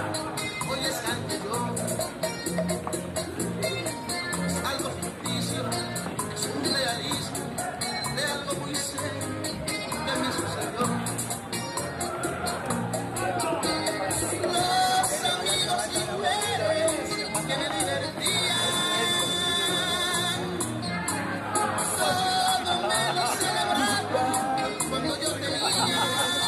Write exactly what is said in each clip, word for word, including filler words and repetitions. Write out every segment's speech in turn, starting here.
hoy es canción. Es algo ficticio, es un realismo de algo muy serio que me sucedió. Los amigos y mujeres que me divertían, todo me lo celebraban cuando yo tenía.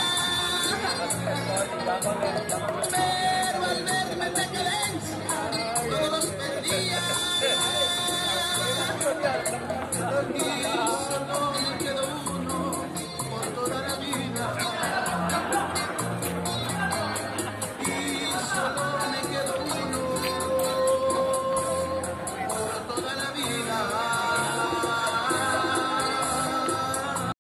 Pero al verme en decadencia, todos los perdía. Y